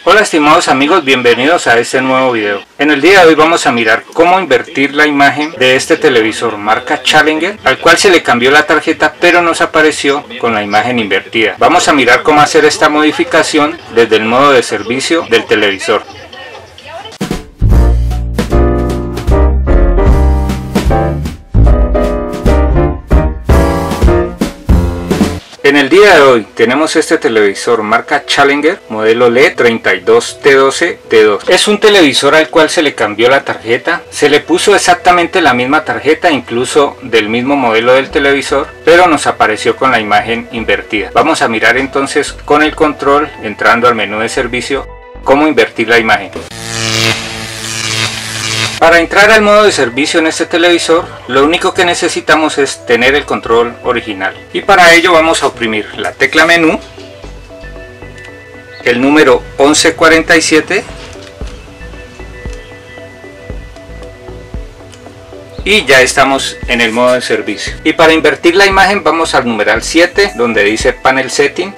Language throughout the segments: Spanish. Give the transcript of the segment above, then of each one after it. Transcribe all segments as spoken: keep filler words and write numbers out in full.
Hola estimados amigos, bienvenidos a este nuevo video. En el día de hoy vamos a mirar cómo invertir la imagen de este televisor marca Challenger, al cual se le cambió la tarjeta pero nos apareció con la imagen invertida. Vamos a mirar cómo hacer esta modificación desde el modo de servicio del televisor. En el día de hoy tenemos este televisor marca Challenger, modelo L E D treinta y dos T doce T dos. Es un televisor al cual se le cambió la tarjeta, se le puso exactamente la misma tarjeta, incluso del mismo modelo del televisor, pero nos apareció con la imagen invertida. Vamos a mirar entonces con el control, entrando al menú de servicio, cómo invertir la imagen. Para entrar al modo de servicio en este televisor, lo único que necesitamos es tener el control original. Y para ello vamos a oprimir la tecla menú, el número once cuarenta y siete y ya estamos en el modo de servicio. Y para invertir la imagen vamos al numeral siete, donde dice Panel Setting.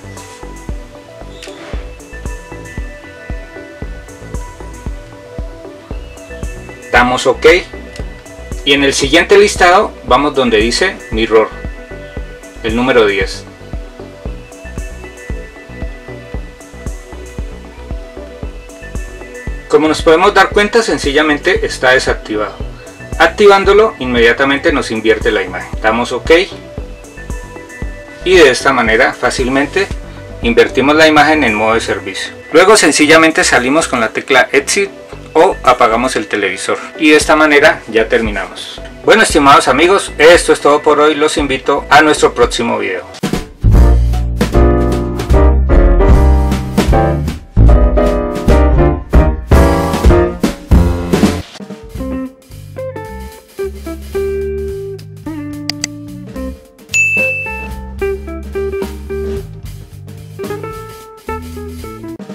Damos OK y en el siguiente listado vamos donde dice Mirror, el número diez. Como nos podemos dar cuenta, sencillamente está desactivado. Activándolo, inmediatamente nos invierte la imagen. Damos OK y de esta manera fácilmente invertimos la imagen en modo de servicio. Luego sencillamente salimos con la tecla Exit o apagamos el televisor y de esta manera ya terminamos. Bueno estimados amigos, esto es todo por hoy, los invito a nuestro próximo video.